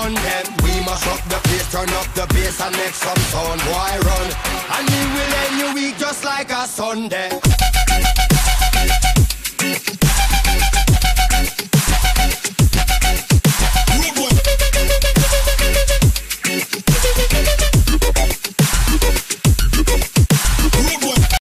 run them. We must up the place, turn up the bass and make some sound. Boy run, and we will end your week just like a Sunday.